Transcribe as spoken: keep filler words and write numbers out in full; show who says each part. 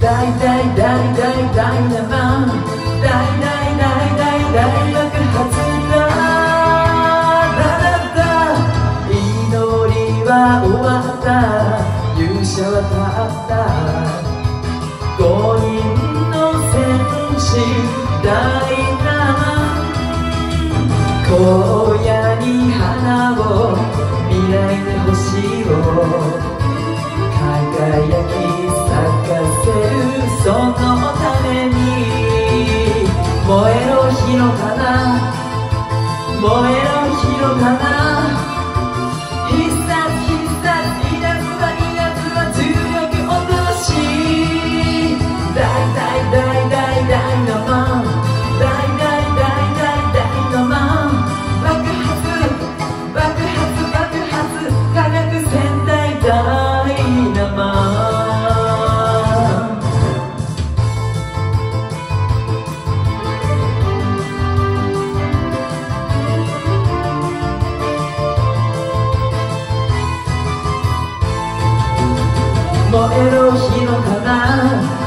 Speaker 1: 大大大大大生大大大大大爆発だ。祈りは終わった、勇者は立った、五人の戦士大生荒野に花を未来に星を輝き咲かせる、そのために燃えろ火の花、燃えろ火の花、必殺必殺稲妻稲妻重力落とし、大大大大大のマン、大大大大大のマン、爆発爆発爆発科学戦隊ダイナマン。燃えろ火の花、